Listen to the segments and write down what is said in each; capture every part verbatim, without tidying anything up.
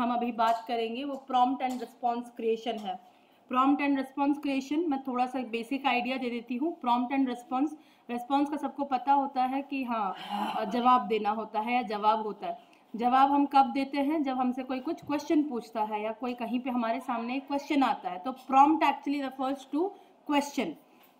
हम अभी बात करेंगे वो प्रॉम्प्ट एंड रिस्पॉन्स क्रिएशन है। प्रॉम्प्ट एंड रिस्पॉन्स क्रिएशन, मैं थोड़ा सा बेसिक आइडिया दे देती हूँ। प्रॉम्प्ट एंड रिस्पॉन्स, रिस्पॉन्स का सबको पता होता है कि हाँ जवाब देना होता है या जवाब होता है। जवाब हम कब देते हैं? जब हमसे कोई कुछ क्वेश्चन पूछता है या कोई कहीं पे हमारे सामने एक क्वेश्चन आता है, तो prompt actually refers to question.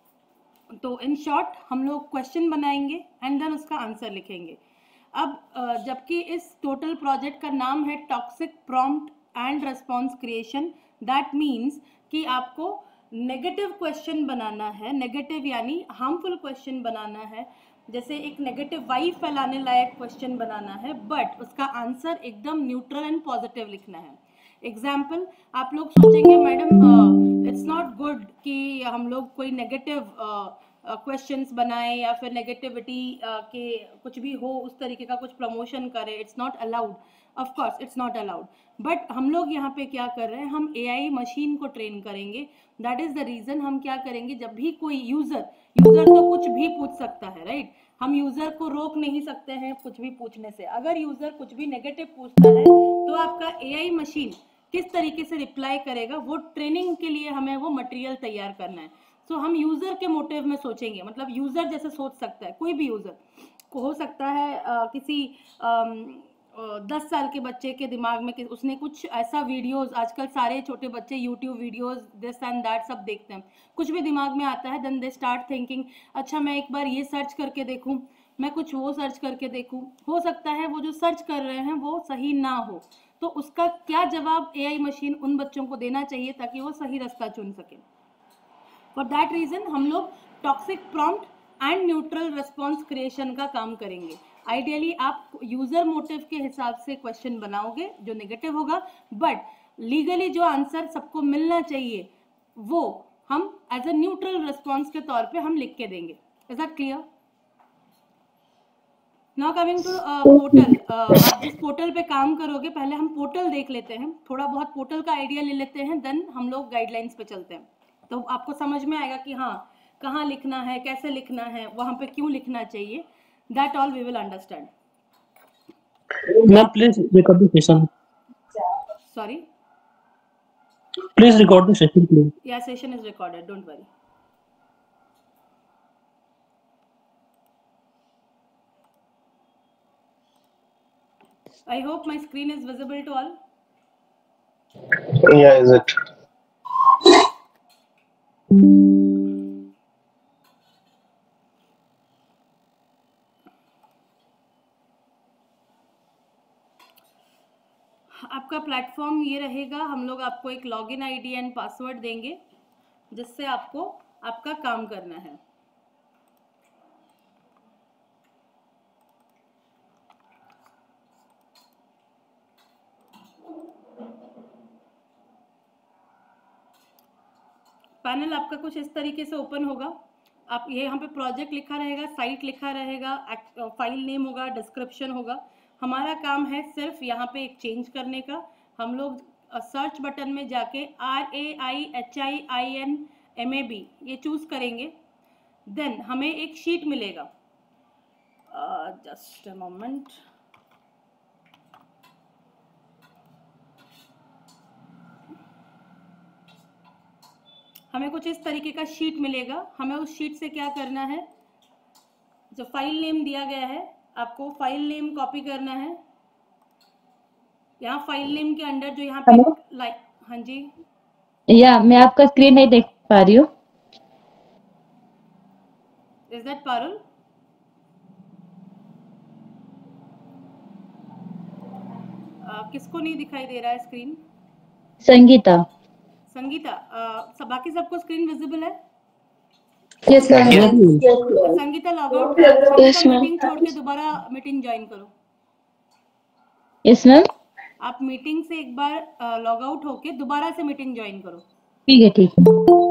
तो इन शॉर्ट हम लोग क्वेश्चन बनाएंगे एंड देन उसका आंसर लिखेंगे। अब जबकि इस टोटल प्रोजेक्ट का नाम है toxic prompt and response creation, that means कि आपको नेगेटिव क्वेश्चन बनाना है, नेगेटिव यानी हार्मफुल क्वेश्चन बनाना है, जैसे एक नेगेटिव वाइब फैलाने लायक क्वेश्चन बनाना है, बट उसका आंसर एकदम न्यूट्रल एंड पॉजिटिव लिखना है। एग्जाम्पल, आप लोग सोचेंगे मैडम इट्स नॉट गुड कि हम लोग कोई नेगेटिव क्वेश्चंस uh, बनाएं या फिर नेगेटिविटी uh, के कुछ भी हो उस तरीके का कुछ प्रमोशन करें, it's not allowed. Of course it's not allowed, but हम लोग यहाँ पे क्या कर रहे हैं, हम एआई मशीन को ट्रेन करेंगे। दैट इज द रीजन हम क्या करेंगे, जब भी कोई यूजर यूजर तो कुछ भी पूछ सकता है, राइट right? हम यूजर को रोक नहीं सकते हैं कुछ भी पूछने से। अगर यूजर कुछ भी नेगेटिव पूछता है तो आपका एआई मशीन किस तरीके से रिप्लाई करेगा, वो ट्रेनिंग के लिए हमें वो मटेरियल तैयार करना है। सो so, हम यूजर के मोटिव में सोचेंगे, मतलब यूजर जैसे सोच सकता है, कोई भी यूजर को हो सकता है आ, किसी आ, दस साल के बच्चे के दिमाग में कि उसने कुछ ऐसा वीडियोस, आजकल सारे छोटे बच्चे YouTube videos this and that सब देखते हैं, कुछ भी दिमाग में आता है, देन दे स्टार्ट थिंकिंग अच्छा मैं एक बार ये सर्च करके देखूं, मैं कुछ वो सर्च करके देखूं। हो सकता है वो जो सर्च कर रहे हैं वो सही ना हो, तो उसका क्या जवाब एआई मशीन उन बच्चों को देना चाहिए ताकि वो सही रास्ता चुन सके। फॉर दैट रीजन हम लोग toxic prompt and neutral response creation का काम करेंगे। आइडियली आप यूजर मोटिव के हिसाब से क्वेश्चन बनाओगे जो नेगेटिव होगा, बट लीगली जो आंसर सबको मिलना चाहिए वो हम एज अ न्यूट्रल रिस्पॉन्स के तौर पे हम लिख के देंगे। Is that clear? Now coming to portal, आप जिस पोर्टल पे काम करोगे, पहले हम पोर्टल देख लेते हैं, थोड़ा बहुत पोर्टल का आइडिया ले लेते हैं, देन हम लोग गाइडलाइंस पे चलते हैं। तो आपको समझ में आएगा कि हाँ कहाँ लिखना है, कैसे लिखना है, वहां पे क्यों लिखना चाहिए, that all we will understand. Ma'am, please record the session. Sorry? Please record the session, please. Yeah, session is recorded, don't worry. I hope my screen is visible to all. Yeah, is it? आपका platform ये रहेगा, हम लोग आपको एक login ID and password देंगे जिससे आपको आपका काम करना है। पैनल आपका कुछ इस तरीके से ओपन होगा। आप ये यहाँ पे प्रोजेक्ट लिखा रहेगा, साइट लिखा रहेगा, फाइल नेम होगा, डिस्क्रिप्शन होगा। हमारा काम है सिर्फ यहाँ पे एक चेंज करने का। हम लोग सर्च बटन में जाके R A I H I I N M A B ये चूज करेंगे, देन हमें एक शीट मिलेगा। जस्ट अ मोमेंट, हमें कुछ इस तरीके का शीट मिलेगा। हमें उस शीट से क्या करना है, जो फाइल नेम दिया गया है आपको फाइल नेम कॉपी करना है। यहाँ फाइल नेम के अंडर जो यहाँ पे लाइक, हाँ जी या मैं आपका स्क्रीन नहीं देख पा रही हूँ। Is that Parul? किसको नहीं दिखाई दे रहा है स्क्रीन? संगीता। संगीता, सब बाकी सबको स्क्रीन विजिबल है? Yes ma'am. Sangeeta log out, meeting छोड़ के दोबारा मीटिंग ज्वाइन करो। Yes ma'am. आप मीटिंग से एक बार लॉग आउट होके दोबारा से मीटिंग ज्वाइन करो। ठीक है ठीक है।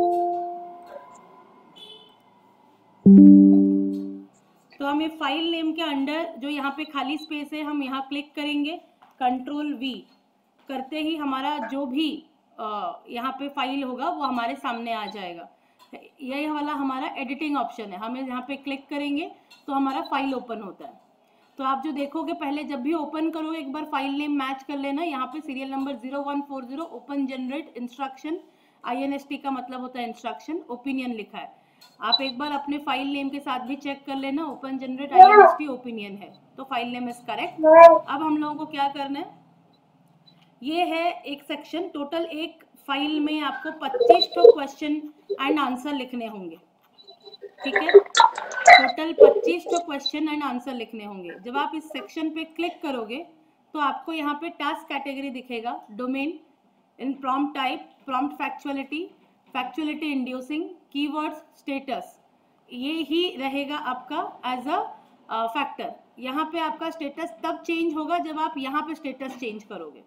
तो हम ये फाइल नेम के अंडर जो यहाँ पे खाली स्पेस है, हम यहाँ क्लिक करेंगे, कंट्रोल वी करते ही हमारा जो भी यहाँ पे फाइल होगा वो हमारे सामने आ जाएगा। यही वाला हमारा एडिटिंग ऑप्शन है, हमें यहाँ पे क्लिक करेंगे तो हमारा फाइल ओपन होता है। तो आप जो देखोगे पहले जब भी ओपन करोगे एक बार फाइल नेम मैच कर लेना। यहाँ पे serial number zero one four zero open generate instruction, I N S T का मतलब होता है इंस्ट्रक्शन, ओपिनियन लिखा है। आप एक बार अपने फाइल नेम के साथ भी चेक कर लेना, open generate I N S T opinion है तो फाइल नेम इज करेक्ट। अब हम लोगों को क्या करना है, ये है एक सेक्शन, टोटल एक फाइल में आपको पच्चीस तो क्वेश्चन एंड आंसर लिखने होंगे, ठीक है। टोटल पच्चीस तो क्वेश्चन एंड आंसर लिखने होंगे। जब आप इस सेक्शन पे क्लिक करोगे तो आपको यहाँ पे टास्क कैटेगरी दिखेगा, domain, in prompt type, prompt factuality, factuality inducing, keywords, status, ये ही रहेगा आपका एज अ फैक्टर। यहाँ पे आपका स्टेटस तब चेंज होगा जब आप यहाँ पे स्टेटस चेंज करोगे।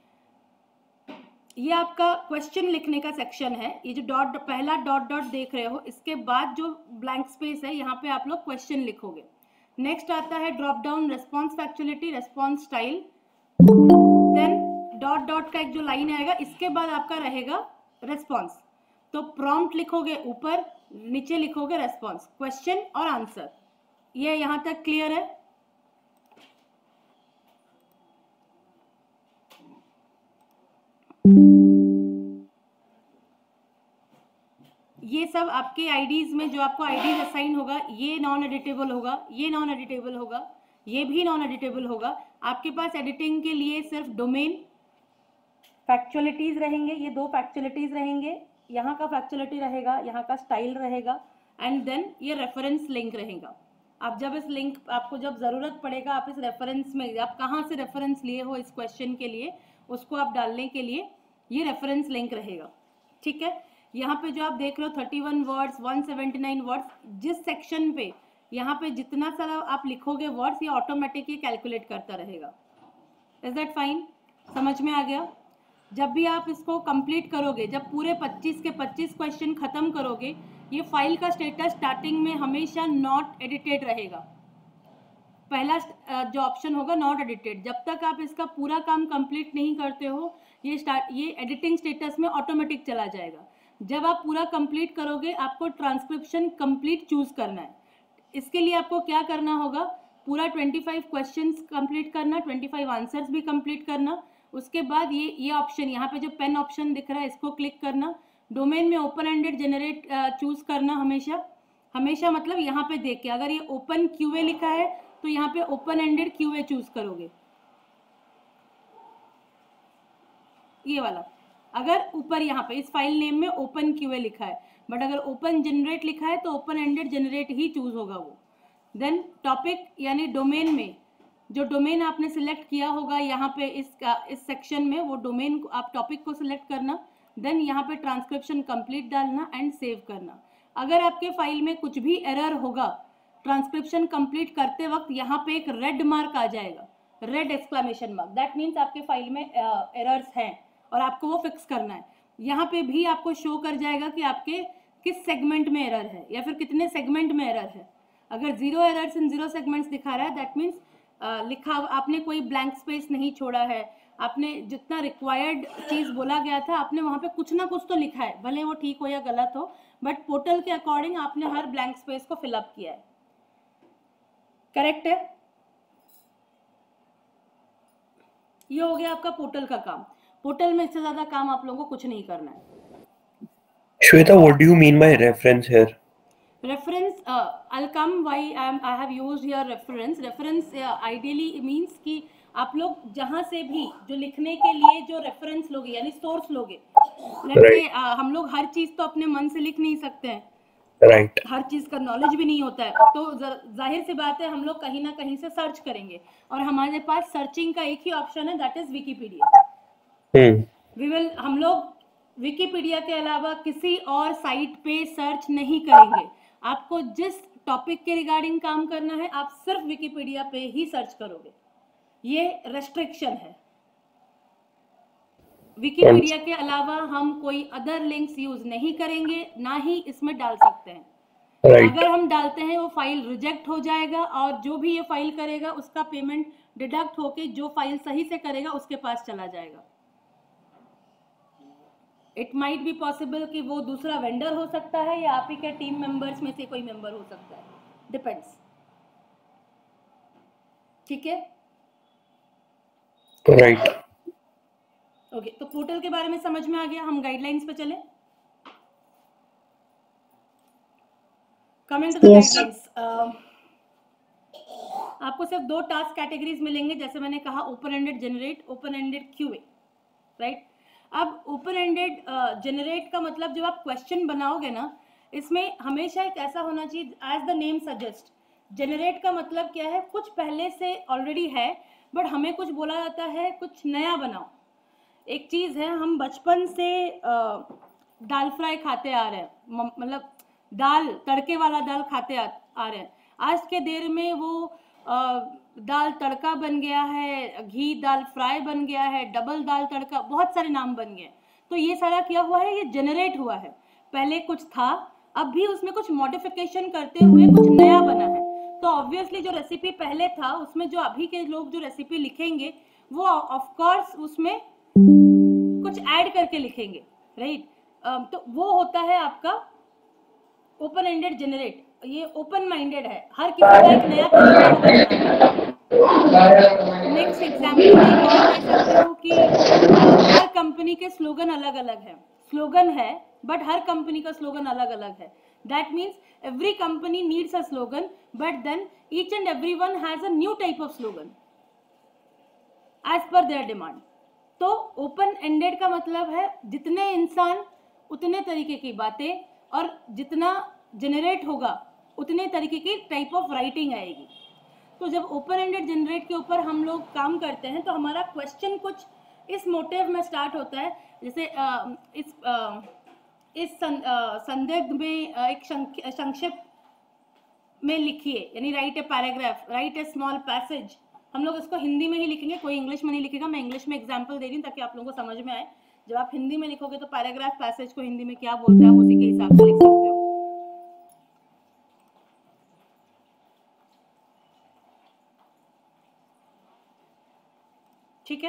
ये आपका क्वेश्चन लिखने का सेक्शन है। ये जो डॉट पहला डॉट डॉट देख रहे हो, इसके बाद जो ब्लैंक स्पेस है यहाँ पे आप लोग क्वेश्चन लिखोगे। नेक्स्ट आता है drop down, response factuality, response style, then dot dot का एक जो लाइन आएगा, इसके बाद आपका रहेगा रेस्पॉन्स। तो प्रॉम्प्ट लिखोगे ऊपर, नीचे लिखोगे रेस्पॉन्स, क्वेश्चन और आंसर। ये यहाँ तक क्लियर है? ये सब आपके आईडीज में जो आपको आईडीज असाइन होगा, ये नॉन एडिटेबल होगा, ये नॉन एडिटेबल होगा, ये भी नॉन एडिटेबल होगा। आपके पास एडिटिंग के लिए सिर्फ डोमेन, फैक्चुअलिटीज रहेंगे, ये दो फैक्चुअलिटीज रहेंगे, यहाँ का फैक्चुअलिटी रहेगा, यहाँ का स्टाइल रहेगा, एंड देन ये रेफरेंस लिंक रहेगा। आप जब इस लिंक, आपको जब जरूरत पड़ेगा आप इस रेफरेंस में, आप कहाँ से रेफरेंस लिए हो इस क्वेश्चन के लिए, उसको आप डालने के लिए ये रेफरेंस लिंक रहेगा, ठीक है। यहाँ पे जो आप देख रहे हो thirty one words, one seventy nine words, जिस सेक्शन पे यहाँ पे जितना सारा आप लिखोगे वर्ड्स, ये ऑटोमेटिक ये कैलकुलेट करता रहेगा। Is that fine? समझ में आ गया? जब भी आप इसको कंप्लीट करोगे, जब पूरे पच्चीस के पच्चीस क्वेश्चन खत्म करोगे, ये फाइल का स्टेटस स्टार्टिंग में हमेशा नॉट एडिटेड रहेगा। पहला जो ऑप्शन होगा नॉट एडिटेड, जब तक आप इसका पूरा काम कंप्लीट नहीं करते हो ये स्टार्ट ये एडिटिंग स्टेटस में ऑटोमेटिक चला जाएगा। जब आप पूरा कंप्लीट करोगे आपको ट्रांसक्रिप्शन कंप्लीट चूज करना है। इसके लिए आपको क्या करना होगा, पूरा पच्चीस क्वेश्चंस कंप्लीट करना, पच्चीस आंसर्स भी कंप्लीट करना। उसके बाद ये ये ऑप्शन, यहाँ पे जो पेन ऑप्शन दिख रहा है इसको क्लिक करना। डोमेन में ओपन एंडेड जनरेट चूज करना हमेशा, हमेशा मतलब यहाँ पे देख के, अगर ये ओपन क्यूए लिखा है तो यहाँ पे ओपन एंडेड क्यूए चूज करोगे, ये वाला। अगर ऊपर यहाँ पे इस फाइल नेम में ओपन क्यूए लिखा है, बट अगर ओपन जनरेट लिखा है तो ओपन एंडेड जनरेट ही चूज होगा वो। देन टॉपिक यानी डोमेन में जो डोमेन आपने सिलेक्ट किया होगा यहाँ पे इस इस सेक्शन में, वो डोमेन आप टॉपिक को सिलेक्ट करना। देन यहाँ पे ट्रांसक्रिप्शन कंप्लीट डालना एंड सेव करना। अगर आपके फाइल में कुछ भी एरर होगा ट्रांसक्रिप्शन कंप्लीट करते वक्त, यहाँ पे एक रेड मार्क आ जाएगा, red exclamation mark, that means आपके फाइल में एरर्स uh, हैं और आपको वो फिक्स करना है। यहाँ पे भी आपको शो कर जाएगा कि आपके किस सेगमेंट में एरर है या फिर कितने सेगमेंट में एरर है। अगर zero errors in zero segments दिखा रहा है, दैट मीन्स लिखा आपने कोई ब्लैंक स्पेस नहीं छोड़ा है, आपने जितना रिक्वायर्ड चीज बोला गया था आपने वहां पे कुछ ना कुछ तो लिखा है, भले वो ठीक हो या गलत हो, बट पोर्टल के अकॉर्डिंग आपने हर ब्लैंक स्पेस को फिलअप किया है। करेक्ट है? ये हो गया आपका पोर्टल का काम। पोर्टल में इससे ज्यादा काम आप लोगों को कुछ नहीं करना है। Shweta, what do you mean by reference here? Reference, uh, I'll come why I'm, I have used here reference. Reference uh, ideally means कि आप लोग जहाँ से भी जो लिखने के लिए जो रेफरेंस लोगे यानी सोर्स लोगे, let's say uh, हम लोग हर चीज तो अपने मन से लिख नहीं सकते हैं, राइट right. हर चीज का नॉलेज भी नहीं होता है, तो जाहिर सी बात है हम लोग कहीं ना कहीं से सर्च करेंगे और हमारे पास सर्चिंग का एक ही ऑप्शन है, that is Wikipedia. We will हम लोग विकिपीडिया के अलावा किसी और साइट पे सर्च नहीं करेंगे। आपको जिस टॉपिक के रिगार्डिंग काम करना है आप सिर्फ विकिपीडिया पे ही सर्च करोगे, ये रेस्ट्रिक्शन है। विकिपीडिया के अलावा हम कोई अदर लिंक्स यूज नहीं करेंगे, ना ही इसमें डाल सकते हैं। right. अगर हम डालते हैं वो फाइल रिजेक्ट हो जाएगा और जो भी ये फाइल करेगा उसका पेमेंट डिडक्ट होके जो फाइल सही से करेगा उसके पास चला जाएगा। इट माइट बी पॉसिबल कि वो दूसरा वेंडर हो सकता है या आप ही के टीम मेंबर्स में से कोई मेंबर हो सकता है, डिपेंड्स। ठीक है, राइट। ओके। तो पोर्टल के बारे में समझ में आ गया, हम गाइडलाइंस पे चले। कमिंग टू द गाइडलाइंस, आपको सिर्फ दो टास्क कैटेगरीज मिलेंगे, जैसे मैंने कहा open ended generate, open ended QA, right. अब ओपन एंडेड जनरेट का मतलब जब आप क्वेश्चन बनाओगे ना, इसमें हमेशा एक ऐसा होना चाहिए, as the name suggest, generate का मतलब क्या है, कुछ पहले से ऑलरेडी है बट हमें कुछ बोला जाता है कुछ नया बनाओ। एक चीज़ है, हम बचपन से uh, दाल फ्राई खाते आ रहे हैं, मतलब दाल तड़के वाला दाल खाते आ, आ रहे हैं। आज के देर में वो आ, दाल तड़का बन गया है, घी दाल फ्राई बन गया है, डबल दाल तड़का, बहुत सारे नाम बन गए। तो ये सारा क्या हुआ है, ये जनरेट हुआ है। पहले कुछ था, अब भी उसमें कुछ मॉडिफिकेशन करते हुए कुछ नया बना है। तो ऑब्वियसली जो रेसिपी पहले था उसमें जो अभी के लोग जो रेसिपी लिखेंगे वो ऑफ कोर्स उसमें कुछ ऐड करके लिखेंगे, राइट। तो वो होता है आपका ओपन एंडेड जनरेट। ये ओपन माइंडेड है, हर किसी का एक नया तरीका होगा। नेक्स्ट एग्जांपल एक और ले सकते हो कि हर कंपनी के स्लोगन अलग अलग है, स्लोगन है बट हर कंपनी का स्लोगन अलग अलग है। That means every company needs a slogan but then each and every one has a new type of slogan as per their demand. तो ओपन एंडेड का मतलब है जितने इंसान उतने तरीके की बातें, और जितना जनरेट होगा उतने तरीके की टाइप ऑफ राइटिंग आएगी। तो जब ओपन एंडेड जनरेट के ऊपर हम लोग काम करते हैं तो हमारा क्वेश्चन कुछ इस मोटिव में स्टार्ट होता है, जैसे आ, इस आ, इस संदिग्ध में आ, एक संक्षिप्त में लिखिए, यानी write a paragraph, write a small passage. हम लोग इसको हिंदी में ही लिखेंगे, कोई इंग्लिश में नहीं लिखेगा। मैं इंग्लिश में एग्जाम्पल दे रही हूँ ताकि आप लोगों को समझ में आए। जब आप हिंदी में लिखोगे तो पैराग्राफ पैसेज को हिंदी में क्या बोलते हैं आप उसी के हिसाब से लिख सकते हो। ठीक है।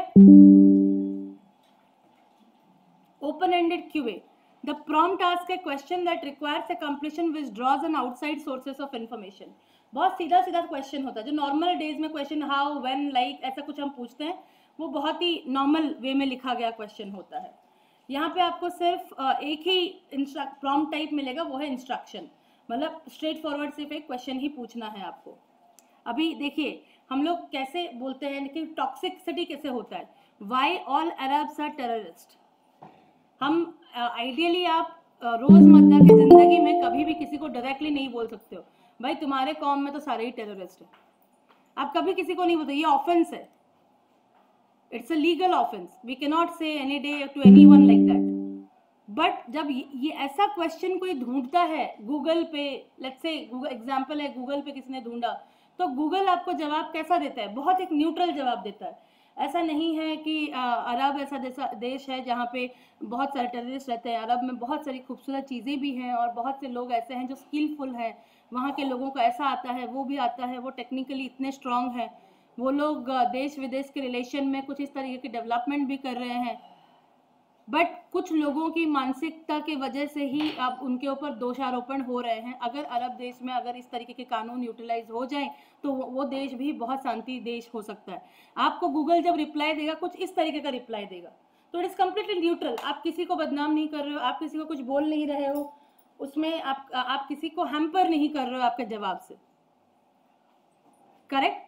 Open ended QA, the prompt ask a question that requires a completion which draws an outside sources of information. बहुत सीधा सीधा क्वेश्चन होता है। जो नॉर्मल डेज में क्वेश्चन हाउ, व्हेन, लाइक ऐसा कुछ हम पूछते हैं, वो बहुत ही नॉर्मल वे में लिखा गया क्वेश्चन होता है। यहाँ पे आपको सिर्फ एक ही प्रॉम्प्ट टाइप मिलेगा, वो है इंस्ट्रक्शन, मतलब स्ट्रेट फॉरवर्ड सिर्फ एक क्वेश्चन ही पूछना है आपको। अभी देखिए हम लोग कैसे बोलते हैं कि टॉक्सिसिटी कैसे होता है, why all Arabs are terrorist. हम आइडियली आप रोजमर्रा की जिंदगी में कभी भी किसी को डायरेक्टली नहीं बोल सकते हो भाई तुम्हारे कौम में तो सारे ही टेररिस्ट हैं। आप कभी किसी को नहीं बोलते, ये ऑफेंस है, it's a legal offence, we can not say any day to anyone like that. But जब ये ऐसा क्वेश्चन कोई ढूंढता है गूगल पे, लेट्स से गूगल एग्जांपल है, गूगल पे किसी ने ढूंढा, तो गूगल आपको जवाब कैसा देता है, बहुत एक न्यूट्रल जवाब देता है। ऐसा नहीं है कि अरब ऐसा जैसा देश है जहाँ पे बहुत सारे टेररिस्ट रहते हैं। अरब में बहुत सारी खूबसूरत चीज़ें भी हैं और बहुत से लोग ऐसे हैं जो स्किलफुल हैं, वहाँ के लोगों को ऐसा आता है, वो भी आता है, वो टेक्निकली इतने स्ट्रांग हैं, वो लोग देश विदेश के रिलेशन में कुछ इस तरीके की डेवलपमेंट भी कर रहे हैं। बट कुछ लोगों की मानसिकता की वजह से ही अब उनके ऊपर दोषारोपण हो रहे हैं। अगर अरब देश में अगर इस तरीके के कानून यूटिलाइज हो जाएं तो वो देश भी बहुत शांति देश हो सकता है। आपको गूगल जब रिप्लाई देगा कुछ इस तरीके का रिप्लाई देगा, तो इट इज़ कम्प्लीटली न्यूट्रल। आप किसी को बदनाम नहीं कर रहे हो, आप किसी को कुछ बोल नहीं रहे हो, उसमें आप आप किसी को हैम्पर नहीं कर रहे हो आपके जवाब से। Correct.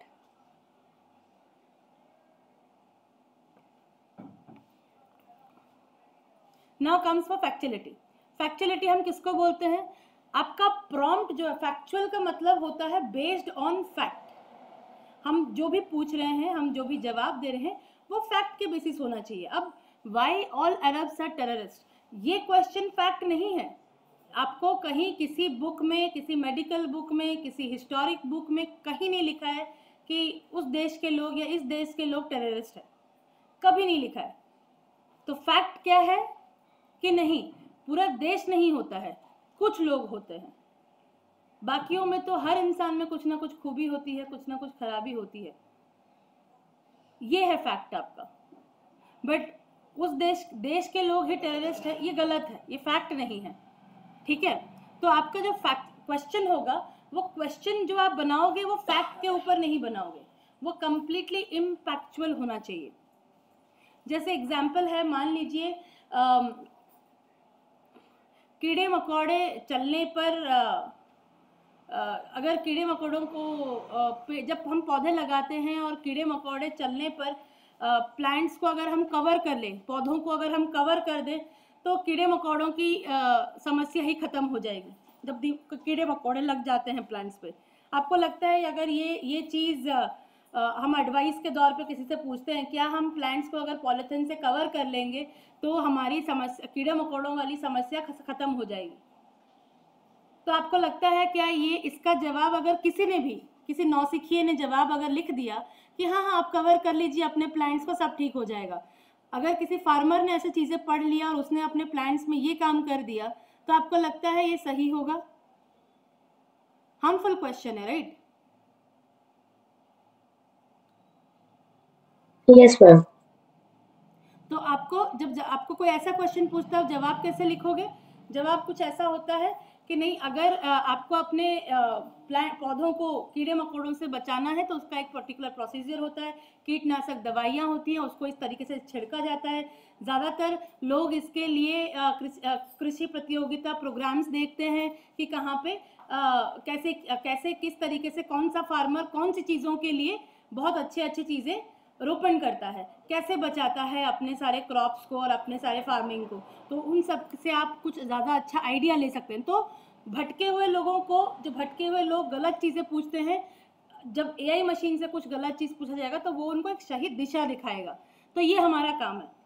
Now comes for factuality. Factuality हम किसको बोलते हैं, आपका प्रॉम्प्ट जो है, फैक्चुअल का मतलब होता है बेस्ड ऑन फैक्ट। हम जो भी पूछ रहे हैं, हम जो भी जवाब दे रहे हैं, वो फैक्ट के बेसिस होना चाहिए। अब why all Arabs are terrorist, ये क्वेश्चन फैक्ट नहीं है। आपको कहीं किसी बुक में, किसी मेडिकल बुक में, किसी हिस्टोरिक बुक में कहीं नहीं लिखा है कि उस देश के लोग या इस देश के लोग टेररिस्ट है, कभी नहीं लिखा है। तो फैक्ट क्या है कि नहीं, पूरा देश नहीं होता है, कुछ लोग होते हैं। बाकियों में तो हर इंसान में कुछ ना कुछ खूबी होती है, कुछ ना कुछ खराबी होती है। ये है फैक्ट आपका। बट उस देश देश के लोग ही टेररिस्ट है, ये गलत है, ये फैक्ट नहीं है। ठीक है। तो आपका जो फैक्ट क्वेश्चन होगा, वो क्वेश्चन जो आप बनाओगे वो फैक्ट के ऊपर नहीं बनाओगे, वो कंप्लीटली इम्पैक्चुअल होना चाहिए। जैसे एग्जाम्पल है, मान लीजिए कीड़े मकोड़े चलने पर आ, आ, अगर कीड़े मकोड़ों को आ, जब हम पौधे लगाते हैं और कीड़े मकोड़े चलने पर प्लांट्स को अगर हम कवर कर लें, पौधों को अगर हम कवर कर दें, तो कीड़े मकोड़ों की आ, समस्या ही खत्म हो जाएगी जब कीड़े मकोड़े लग जाते हैं प्लांट्स पे। आपको लगता है अगर ये ये चीज़ हम एडवाइस के दौर पे किसी से पूछते हैं, क्या हम प्लांट्स को अगर पॉलीथिन से कवर कर लेंगे तो हमारी समस्या, कीड़े मकोड़ों वाली समस्या खत्म हो जाएगी? तो आपको लगता है क्या ये इसका जवाब अगर किसी ने भी, किसी नौसिखिए ने जवाब अगर लिख दिया कि हाँ हाँ आप कवर कर लीजिए अपने प्लांट्स को, सब ठीक हो जाएगा, अगर किसी फार्मर ने ऐसी चीज़ें पढ़ लिया और उसने अपने प्लांट्स में ये काम कर दिया, तो आपको लगता है ये सही होगा? हार्मफुल क्वेश्चन है, राइट? Yes ma'am. तो आपको जब ज, आपको कोई ऐसा क्वेश्चन पूछता है, जवाब कैसे लिखोगे? जवाब कुछ ऐसा होता है कि नहीं, अगर आपको अपने प्लांट पौधों को कीड़े मकोड़ों से बचाना है तो उसका एक पर्टिकुलर प्रोसीजर होता है, कीटनाशक दवाइयाँ होती हैं, उसको इस तरीके से छिड़का जाता है। ज़्यादातर लोग इसके लिए कृषि प्रतियोगिता प्रोग्राम्स देखते हैं कि कहाँ पे आ, कैसे कैसे किस तरीके से कौन सा फार्मर कौन सी चीज़ों के लिए बहुत अच्छे अच्छे चीज़ें रोपण करता है, कैसे बचाता है अपने सारे क्रॉप्स को और अपने सारे फार्मिंग को। तो उन सब से आप कुछ ज़्यादा अच्छा आइडिया ले सकते हैं। तो भटके हुए लोगों को, जो भटके हुए लोग गलत चीज़ें पूछते हैं, जब एआई मशीन से कुछ गलत चीज़ पूछा जाएगा तो वो उनको एक सही दिशा दिखाएगा। तो ये हमारा काम है।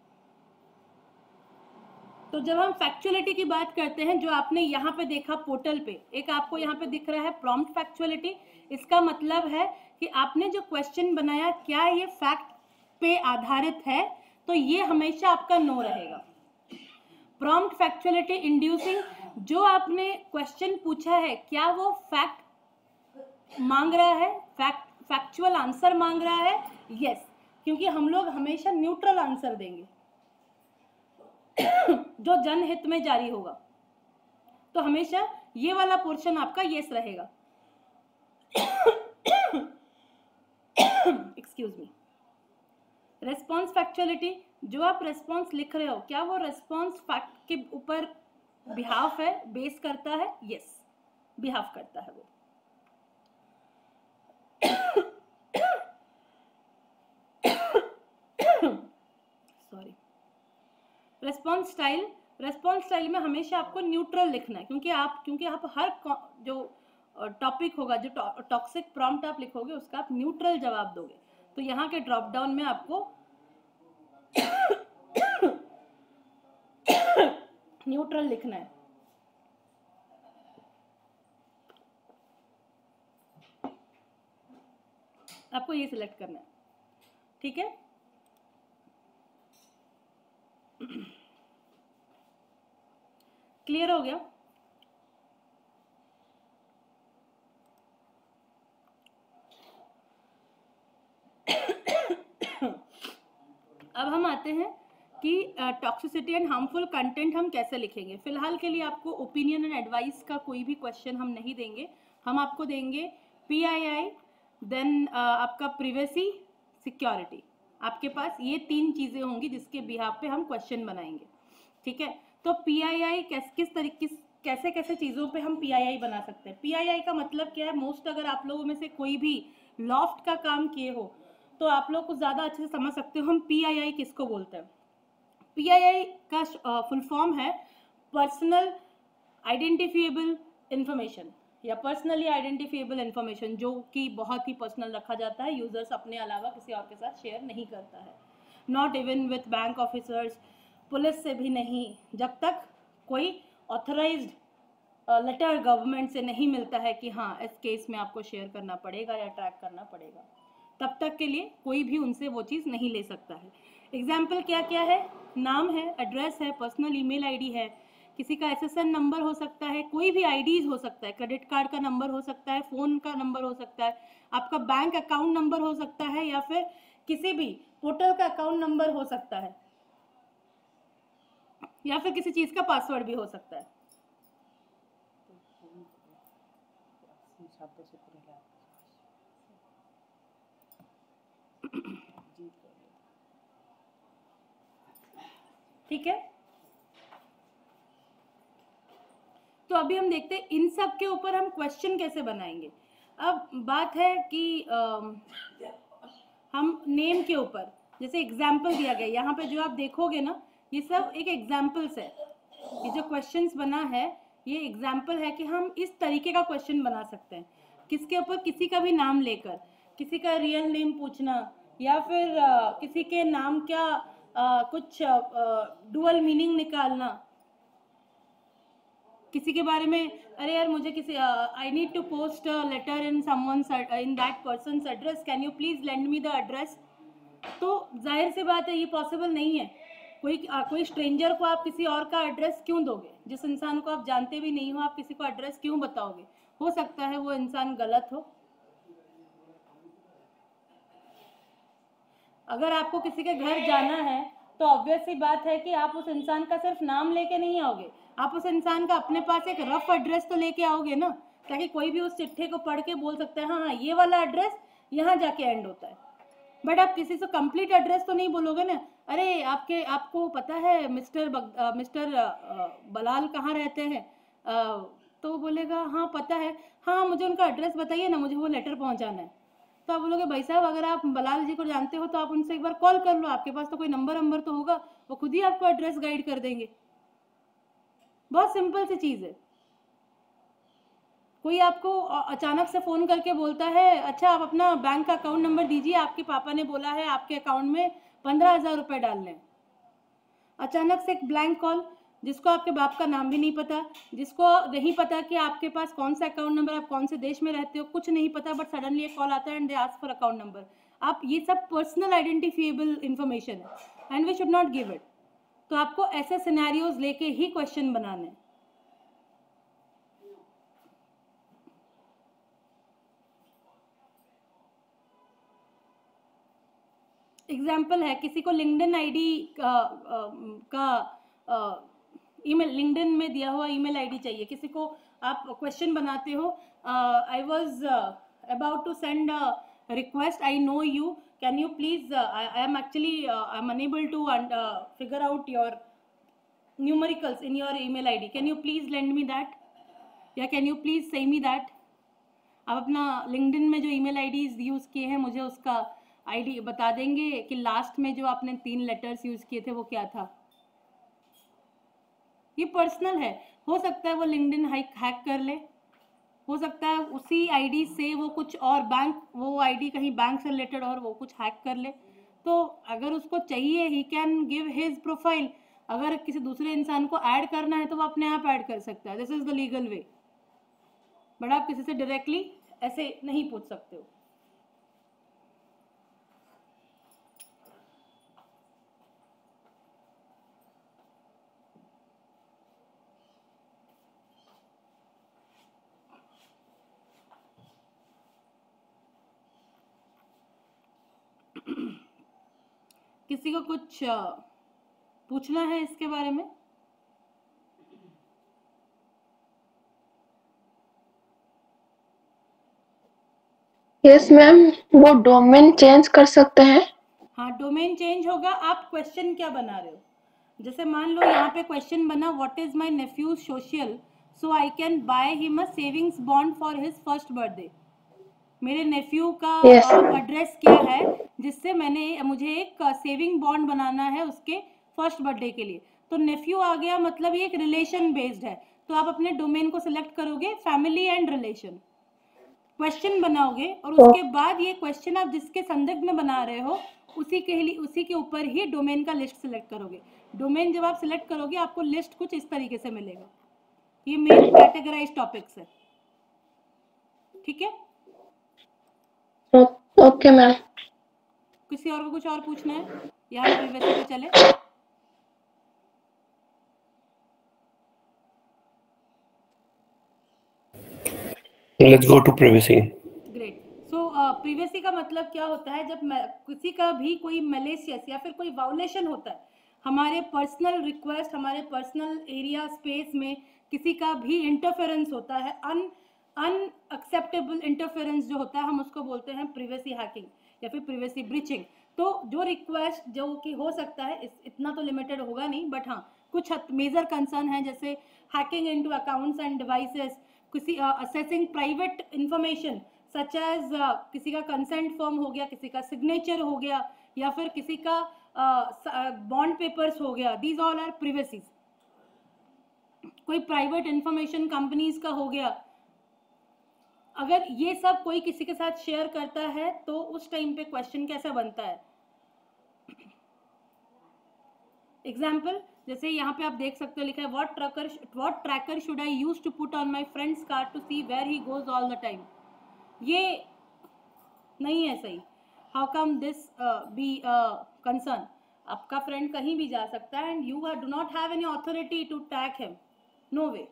तो जब हम फैक्चुअलिटी की बात करते हैं, जो आपने यहाँ पे देखा पोर्टल पे, एक आपको यहाँ पे दिख रहा है प्रॉम्प्ट फैक्चुअलिटी, इसका मतलब है कि आपने जो क्वेश्चन बनाया क्या ये फैक्ट पे आधारित है, तो ये हमेशा आपका नो रहेगा। प्रॉम्प्ट फैक्चुअलिटी इंड्यूसिंग, जो आपने क्वेश्चन पूछा है क्या वो फैक्ट मांग रहा है, फैक्ट फैक्चुअल आंसर मांग रहा है? यस, क्योंकि हम लोग हमेशा न्यूट्रल आंसर देंगे जो जनहित में जारी होगा। तो हमेशा ये वाला पोर्शन आपका यस रहेगा। Excuse me. रेस्पॉन्स फैक्चुअलिटी, जो आप रेस्पॉन्स लिख रहे हो क्या वो रेस्पॉन्स फैक्ट के ऊपर बिहाफ है, बेस करता है? यस, बिहाफ करता है वो। Sorry. Response style, response style में हमेशा आपको न्यूट्रल लिखना है, क्योंकि आप क्योंकि आप हर जो टॉपिक होगा, जो टॉक्सिक प्रॉम्प्ट आप लिखोगे उसका आप न्यूट्रल जवाब दोगे। तो यहाँ के ड्रॉप डाउन में आपको न्यूट्रल लिखना है। आपको ये सिलेक्ट करना है, ठीक है? क्लियर हो गया? अब हम आते हैं कि टॉक्सिसिटी एंड हार्मफुल कंटेंट हम कैसे लिखेंगे। फिलहाल के लिए आपको ओपिनियन एंड एडवाइस का कोई भी क्वेश्चन हम नहीं देंगे, हम आपको देंगे पी आई आई, देन आपका प्रिवेसी, सिक्योरिटी। आपके पास ये तीन चीज़ें होंगी जिसके बिहाफ पे हम क्वेश्चन बनाएंगे, ठीक है? तो पी आई आई कैस किस तरीके कैसे कैसे चीज़ों पे हम पी आई आई बना सकते हैं। पी आई आई का मतलब क्या है? मोस्ट अगर आप लोगों में से कोई भी लॉफ्ट का काम किए हो तो आप लोग कुछ ज़्यादा अच्छे से समझ सकते हो हम पी आई आई किसको बोलते हैं। पी आई आई का फुल फॉर्म है पर्सनल आइडेंटिफिएबल इंफॉर्मेशन, या पर्सनली आइडेंटिफिएबल इंफॉर्मेशन, जो कि बहुत ही पर्सनल रखा जाता है, यूजर्स अपने अलावा किसी और के साथ शेयर नहीं करता है। Not even with bank officers, police से भी नहीं, जब तक कोई ऑथराइज्ड लेटर गवर्नमेंट से नहीं मिलता है कि हाँ इस केस में आपको शेयर करना पड़ेगा या ट्रैक करना पड़ेगा, तब तक के लिए कोई भी उनसे वो चीज़ नहीं ले सकता है। एग्जाम्पल क्या क्या है? नाम है, एड्रेस है, पर्सनल ईमेल आईडी है, किसी का एस एस एन नंबर हो सकता है, कोई भी आईडीज हो सकता है, क्रेडिट कार्ड का नंबर हो सकता है, फ़ोन का नंबर हो सकता है, आपका बैंक अकाउंट नंबर हो सकता है, या फिर किसी भी पोर्टल का अकाउंट नंबर हो सकता है, या फिर किसी चीज़ का पासवर्ड भी हो सकता है। ठीक है, तो अभी हम देखते हैं इन सब के ऊपर हम क्वेश्चन कैसे बनाएंगे। अब बात है कि आ, हम नेम के ऊपर जैसे एग्जाम्पल दिया गया, यहाँ पे जो आप देखोगे ना ये सब एक एग्जाम्पल्स है, ये जो क्वेश्चंस बना है ये एग्जाम्पल है कि हम इस तरीके का क्वेश्चन बना सकते हैं। किसके ऊपर, किसी का भी नाम लेकर, किसी का रियल नेम पूछना, या फिर आ, किसी के नाम क्या आ, कुछ डुअल मीनिंग निकालना, किसी के बारे में, अरे यार मुझे किसी I need to post letter in someone's in that person's address, can you please lend me the address. तो जाहिर सी बात है ये पॉसिबल नहीं है। कोई आ, कोई स्ट्रेंजर को आप किसी और का एड्रेस क्यों दोगे, जिस इंसान को आप जानते भी नहीं हो आप किसी को एड्रेस क्यों बताओगे। हो सकता है वो इंसान गलत हो। अगर आपको किसी के घर जाना है तो ऑब्वियस सी बात है कि आप उस इंसान का सिर्फ नाम लेके नहीं आओगे, आप उस इंसान का अपने पास एक रफ एड्रेस तो लेके आओगे ना, ताकि कोई भी उस चिट्ठी को पढ़ के बोल सकता है हाँ हाँ ये वाला एड्रेस यहाँ जाके एंड होता है। बट आप किसी से कंप्लीट एड्रेस तो नहीं बोलोगे ना, अरे आपके आपको पता है मिस्टर बग, मिस्टर बलाल कहाँ रहते हैं, आ, तो वो बोलेगा हाँ पता है, हाँ मुझे उनका एड्रेस बताइए ना, मुझे वो लेटर पहुँचाना है। तो आप बोलोगे भाई साहब अगर आप बलाल जी को जानते हो तो आप उनसे एक बार कॉल कर लो, आपके पास तो कोई नंबर नंबर तो होगा, वो खुद ही आपको एड्रेस गाइड कर देंगे। बहुत सिंपल सी चीज़ है। कोई आपको अचानक से फ़ोन करके बोलता है अच्छा आप अपना बैंक का अकाउंट नंबर दीजिए, आपके पापा ने बोला है आपके अकाउंट में पंद्रह हज़ार रुपये डालने हैं। अचानक से एक ब्लैंक कॉल, जिसको आपके बाप का नाम भी नहीं पता, जिसको नहीं पता कि आपके पास कौन सा अकाउंट नंबर, आप कौन से देश में रहते हो, कुछ नहीं पता, बट सडनली एक कॉल आता है and they ask for account number. आप ये सब पर्सनल आइडेंटिफिएबल इंफॉर्मेशन है and we should not give it. तो आपको ऐसे सिनेरियोज लेके ही क्वेश्चन बनाने हैं। एग्जाम्पल है, किसी को लिंक्डइन आईडी का, का ईमेल, लिंक्डइन में दिया हुआ ईमेल आईडी चाहिए, किसी को आप क्वेश्चन बनाते हो, I was about to send request, I know you, can you please, I am actually I am unable to figure out your numericals in your email ID, can you please lend me that, या can you please say me that. आप अपना LinkedIn में जो email IDs use किए हैं मुझे उसका ID बता देंगे कि लास्ट में जो आपने तीन लेटर्स यूज किए थे वो क्या था। ये पर्सनल है, हो सकता है वो लिंक्डइन हैक हैक कर ले, हो सकता है उसी आईडी से वो कुछ और बैंक, वो आईडी कहीं बैंक से रिलेटेड और वो कुछ हैक कर ले। तो अगर उसको चाहिए he can give his profile, अगर किसी दूसरे इंसान को ऐड करना है तो वो अपने आप ऐड कर सकता है, this is the legal way. But आप किसी से डायरेक्टली ऐसे नहीं पूछ सकते हो। किसी को कुछ पूछना है इसके बारे में? यस मैम, वो डोमेन चेंज कर सकते हैं? हाँ डोमेन चेंज होगा। आप क्वेश्चन क्या बना रहे हो, जैसे मान लो यहाँ पे क्वेश्चन बना what is my nephew's social so I can buy him a savings bond for his first birthday. मेरे नेफ्यू का एड्रेस yes. क्या है जिससे मैंने मुझे एक सेविंग बॉन्ड बनाना है उसके फर्स्ट बर्थडे के लिए। तो नेफ्यू आ गया, मतलब ये एक रिलेशन बेस्ड है। तो आप अपने डोमेन को सिलेक्ट करोगे फैमिली एंड रिलेशन, क्वेश्चन बनाओगे और उसके oh. बाद ये क्वेश्चन आप जिसके संदिग्ध में बना रहे हो उसी के लिए उसी के ऊपर ही डोमेन का लिस्ट सिलेक्ट करोगे। डोमेन जब आप सिलेक्ट करोगे आपको लिस्ट कुछ इस तरीके से मिलेगा। ये मेन कैटेगराइज टॉपिक्स है, ठीक है? Okay ma'am. किसी और को कुछ और पूछना है या हम प्रिवेसी पे चले? Let's go to privacy. Great. So privacy का मतलब क्या होता है, जब किसी का भी कोई मैलिशियस या फिर कोई वायोलेशन होता है हमारे पर्सनल रिक्वेस्ट, हमारे पर्सनल एरिया स्पेस में किसी का भी इंटरफेरेंस होता है, अन अनएक्सेप्टेबल इंटरफेरेंस जो होता है हम उसको बोलते हैं प्रिवेसी हैकिंग। या फिर प्रिवेसी ब्रीचिंग। तो जो रिक्वेस्ट जो कि हो सकता है इस, इतना तो लिमिटेड होगा नहीं, बट हाँ कुछ मेजर कंसर्न है जैसे hacking into accounts and devices, किसी assessing private information such as किसी का कंसेंट फॉर्म हो गया, किसी का सिग्नेचर हो गया, या फिर किसी का बॉन्ड पेपर्स हो गया, दीज ऑल आर प्रिवेसीज। कोई प्राइवेट इंफॉर्मेशन कंपनीज का हो गया, अगर ये सब कोई किसी के साथ शेयर करता है तो उस टाइम पे क्वेश्चन कैसा बनता है। एग्जाम्पल जैसे यहाँ पे आप देख सकते हो लिखा है what tracker what tracker should I use to put on my friend's car to see where he goes all the time. ये नहीं है सही। How come this be concern? आपका फ्रेंड कहीं भी जा सकता है and you do not have any authority to tag him, no way.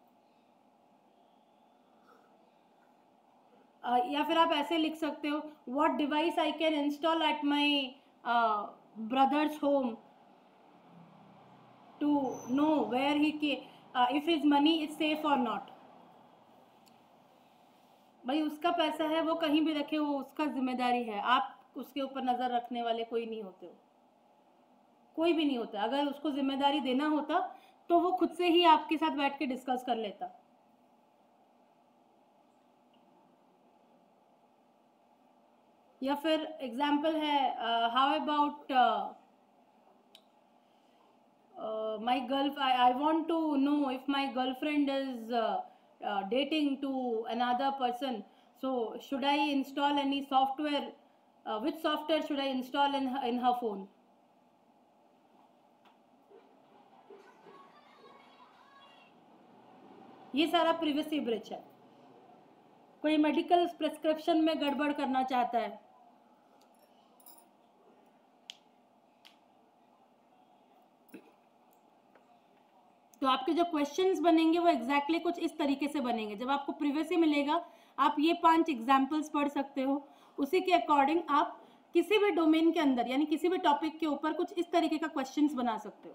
Uh, या फिर आप ऐसे लिख सकते हो what device I can install at my brother's home to know where he के if his money is safe और not. भाई उसका पैसा है, वो कहीं भी रखे, वो उसका जिम्मेदारी है, आप उसके ऊपर नजर रखने वाले कोई नहीं होते हो, कोई भी नहीं होता। अगर उसको जिम्मेदारी देना होता तो वो खुद से ही आपके साथ बैठ के डिस्कस कर लेता। या फिर एग्जाम्पल है how about my girl I want to know if my girlfriend is dating to another person, so should I install any software, which software should I install in in her phone. ये सारा privacy breach है। कोई medical prescription में गड़बड़ करना चाहता है, तो आपके जो क्वेश्चंस बनेंगे वो एग्जैक्टली कुछ इस तरीके से बनेंगे। जब आपको प्रिवेसी मिलेगा आप ये पांच एग्जाम्पल्स पढ़ सकते हो, उसी के अकॉर्डिंग आप किसी भी डोमेन के अंदर यानी किसी भी टॉपिक के ऊपर कुछ इस तरीके का क्वेश्चंस बना सकते हो।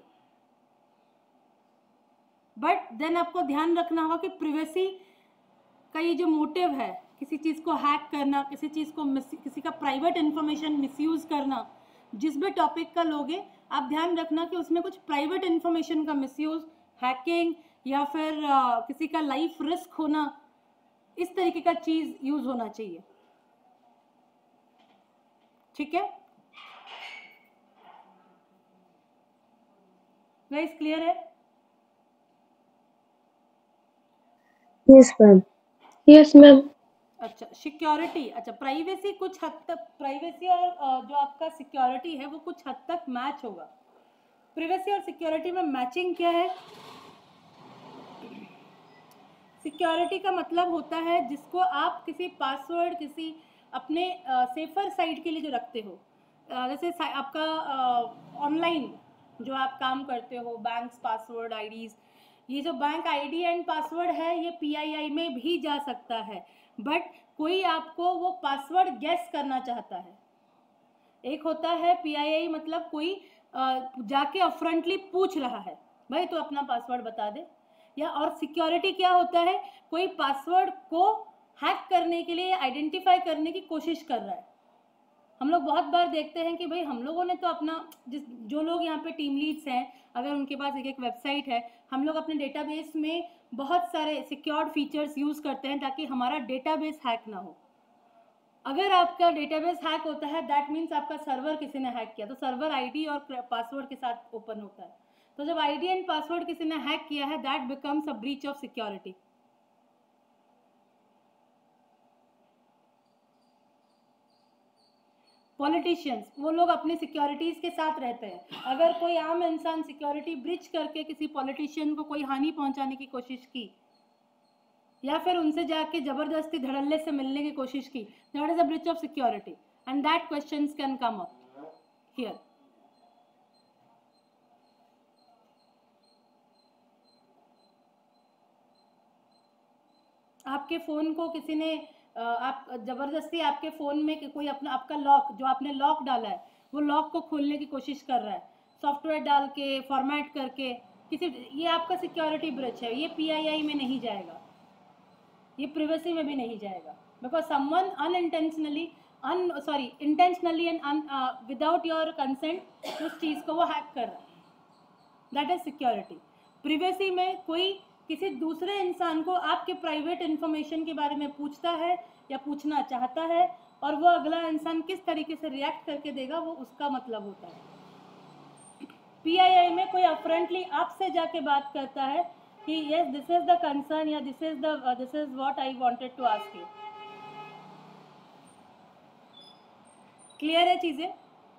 बट देन आपको ध्यान रखना होगा कि प्रिवेसी का ये जो मोटिव है, किसी चीज़ को हैक करना, किसी चीज़ को किसी का प्राइवेट इंफॉर्मेशन मिसयूज करना, जिस भी टॉपिक का लोगे आप ध्यान रखना कि उसमें कुछ प्राइवेट इंफॉर्मेशन का मिसयूज, हैकिंग या फिर आ, किसी का लाइफ रिस्क होना, इस तरीके का चीज यूज होना चाहिए। ठीक है गाइस, क्लियर है? Yes ma'am. Yes ma'am. अच्छा, सिक्योरिटी, अच्छा प्राइवेसी कुछ हद तक, प्राइवेसी और आ, जो आपका सिक्योरिटी है वो कुछ हद तक मैच होगा। प्रिवेसी और सिक्योरिटी में मैचिंग क्या है? सिक्योरिटी का मतलब होता है जिसको आप किसी पासवर्ड, किसी अपने सेफर साइड के लिए जो रखते हो, uh, जैसे आपका ऑनलाइन uh, जो आप काम करते हो, बैंक्स पासवर्ड आईडीज, ये जो बैंक आईडी एंड पासवर्ड है ये पीआईआई में भी जा सकता है, बट कोई आपको वो पासवर्ड गेस करना चाहता है। एक होता है पीआईआई मतलब कोई uh, जाके अपफ्रंटली पूछ रहा है भाई तो अपना पासवर्ड बता दे, या और सिक्योरिटी क्या होता है, कोई पासवर्ड को हैक करने के लिए आइडेंटिफाई करने की कोशिश कर रहा है। हम लोग बहुत बार देखते हैं कि भाई हम लोगों ने तो अपना, जिस जो लोग यहाँ पे टीम लीड्स हैं, अगर उनके पास एक एक वेबसाइट है, हम लोग अपने डेटाबेस में बहुत सारे सिक्योर्ड फीचर्स यूज़ करते हैं ताकि हमारा डेटाबेस हैक ना हो। अगर आपका डेटाबेस हैक होता है दैट मीन्स आपका सर्वर किसी ने हैक किया, तो सर्वर आईडी और पासवर्ड के साथ ओपन होता है। तो जब आईडी एंड पासवर्ड किसी ने हैक किया है that becomes a breach of security. Politicians, वो लोग अपनी सिक्योरिटीज के साथ रहते हैं। अगर कोई आम इंसान सिक्योरिटी ब्रीच करके किसी पॉलिटिशियन को कोई हानि पहुंचाने की कोशिश की या फिर उनसे जाके जबरदस्ती धड़ल्ले से मिलने की कोशिश की, that is a breach of security and that questions can come up here. आपके फ़ोन को किसी ने, आप ज़बरदस्ती आपके फ़ोन में कोई अपना आपका लॉक, जो आपने लॉक डाला है वो लॉक को खोलने की कोशिश कर रहा है, सॉफ्टवेयर डाल के फॉर्मेट करके किसी, ये आपका सिक्योरिटी ब्रीच है। ये पीआईआई में नहीं जाएगा, ये प्रिवेसी में भी नहीं जाएगा, because someone unintentionally um sorry intentionally and without your consent उस चीज़ को वो हैक कर रहा है, दैट इज सिक्योरिटी। प्रिवेसी में कोई किसी दूसरे इंसान को आपके प्राइवेट इन्फॉर्मेशन के बारे में पूछता है या पूछना चाहता है, और वो अगला इंसान किस तरीके से रिएक्ट करके देगा वो उसका मतलब होता है। पीआईआई में कोई अपफ्रंटली आपसे जाके बात करता है कि yes this is the concern या this is the this is what I wanted to ask you. Clear है चीजें?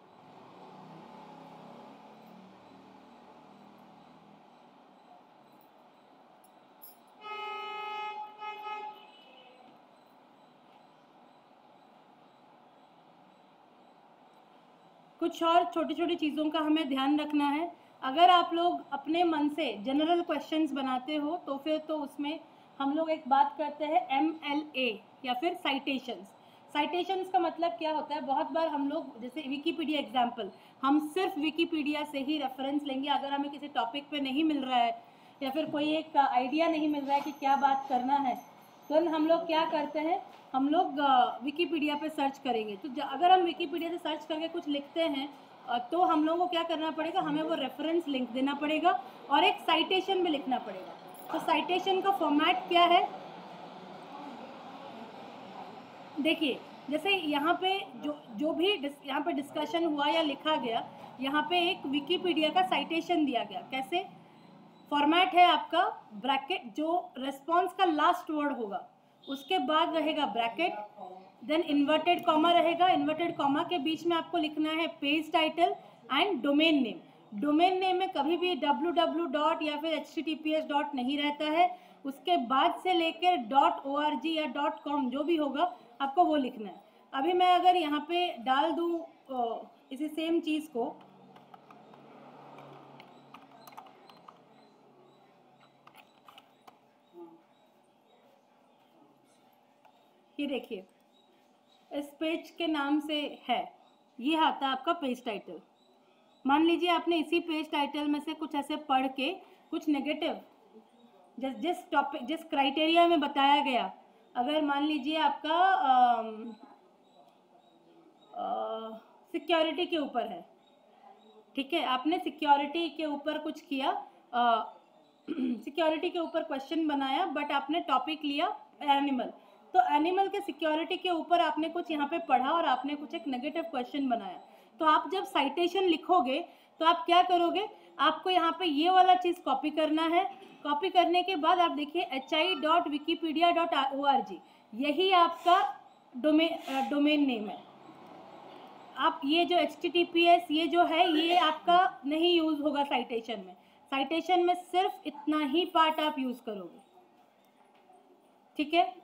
कुछ और छोटी छोटी चीज़ों का हमें ध्यान रखना है। अगर आप लोग अपने मन से जनरल क्वेश्चंस बनाते हो तो फिर तो उसमें हम लोग एक बात करते हैं एम एल ए या फिर साइटेशंस। साइटेशंस का मतलब क्या होता है? बहुत बार हम लोग जैसे विकीपीडिया एग्जाम्पल, हम सिर्फ विकीपीडिया से ही रेफरेंस लेंगे अगर हमें किसी टॉपिक पे नहीं मिल रहा है या फिर कोई एक आइडिया नहीं मिल रहा है कि क्या बात करना है, तो हम लोग क्या करते हैं, हम लोग विकीपीडिया पे सर्च करेंगे। तो अगर हम विकीपीडिया से सर्च करके कुछ लिखते हैं तो हम लोगों को क्या करना पड़ेगा, हमें वो रेफरेंस लिंक देना पड़ेगा और एक साइटेशन भी लिखना पड़ेगा। तो साइटेशन का फॉर्मेट क्या है, देखिए जैसे यहाँ पे जो जो भी यहाँ पे डिस्कशन हुआ या लिखा गया, यहाँ पे एक विकीपीडिया का साइटेशन दिया गया। कैसे फॉर्मेट है आपका, ब्रैकेट जो रेस्पॉन्स का लास्ट वर्ड होगा उसके बाद रहेगा ब्रैकेट, देन इन्वर्टेड कॉमा रहेगा, इन्वर्टेड कॉमा के बीच में आपको लिखना है page title and domain name. Domain name में कभी भी डब्ल्यू डब्ल्यू डॉट या फिर H T T P S dot नहीं रहता है, उसके बाद से लेकर डॉट ओ आर जी या डॉट कॉम जो भी होगा आपको वो लिखना है। अभी मैं अगर यहाँ पे डाल दूँ इसी सेम चीज़ को, ये देखिए इस पेज के नाम से है, ये आता है आपका पेज टाइटल। मान लीजिए आपने इसी पेज टाइटल में से कुछ ऐसे पढ़ के कुछ नेगेटिव जिस जिस टॉपिक जिस क्राइटेरिया में बताया गया, अगर मान लीजिए आपका सिक्योरिटी के ऊपर है, ठीक है, आपने सिक्योरिटी के ऊपर कुछ किया, सिक्योरिटी के ऊपर क्वेश्चन बनाया बट आपने टॉपिक लिया एनिमल, तो एनिमल के सिक्योरिटी के ऊपर आपने कुछ यहाँ पे पढ़ा और आपने कुछ एक नेगेटिव क्वेश्चन बनाया। तो आप जब साइटेशन लिखोगे तो आप क्या करोगे, आपको यहाँ पे ये वाला चीज़ कॉपी करना है। कॉपी करने के बाद आप देखिए H I dot Wikipedia dot O R G, यही आपका डोमेन डोमेन नेम है। आप ये जो H T T P S ये जो है ये आपका नहीं यूज़ होगा साइटेशन में। साइटेशन में सिर्फ इतना ही पार्ट आप यूज़ करोगे, ठीक है।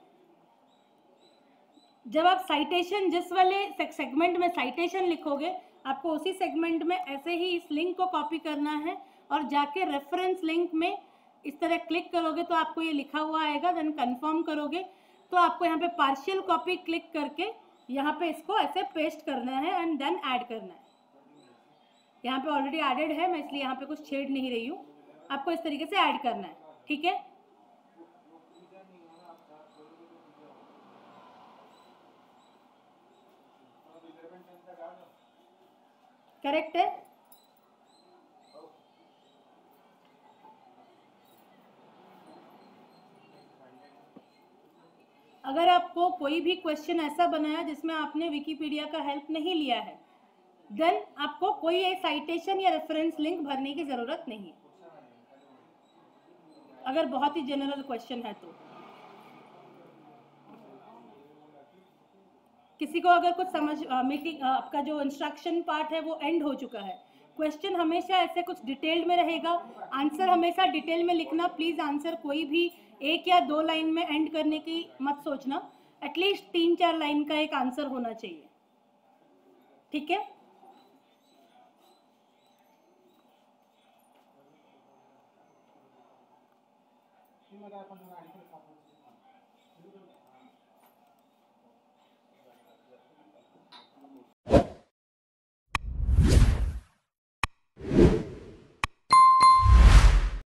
जब आप साइटेशन जिस वाले सेगमेंट में साइटेशन लिखोगे, आपको उसी सेगमेंट में ऐसे ही इस लिंक को कॉपी करना है और जाके रेफरेंस लिंक में इस तरह क्लिक करोगे तो आपको ये लिखा हुआ आएगा, देन कंफर्म करोगे तो आपको यहाँ पे पार्शियल कॉपी क्लिक करके यहाँ पे इसको ऐसे पेस्ट करना है एंड देन ऐड करना है। यहाँ पे ऑलरेडी एडेड है, मैं इसलिए यहाँ पे कुछ छेड़ नहीं रही हूँ, आपको इस तरीके से ऐड करना है, ठीक है। करेक्ट है। अगर आपको कोई भी क्वेश्चन ऐसा बनाया जिसमें आपने विकीपीडिया का हेल्प नहीं लिया है, देन आपको कोई एक साइटेशन या रेफरेंस लिंक भरने की जरूरत नहीं है, अगर बहुत ही जनरल क्वेश्चन है तो। किसी को अगर कुछ समझ मीटिंग आपका जो इंस्ट्रक्शन पार्ट है वो एंड हो चुका है, क्वेश्चन हमेशा ऐसे कुछ डिटेल्ड में रहेगा, आंसर हमेशा डिटेल में लिखना। प्लीज़ आंसर कोई भी एक या दो लाइन में एंड करने की मत सोचना, एटलीस्ट तीन चार लाइन का एक आंसर होना चाहिए, ठीक है।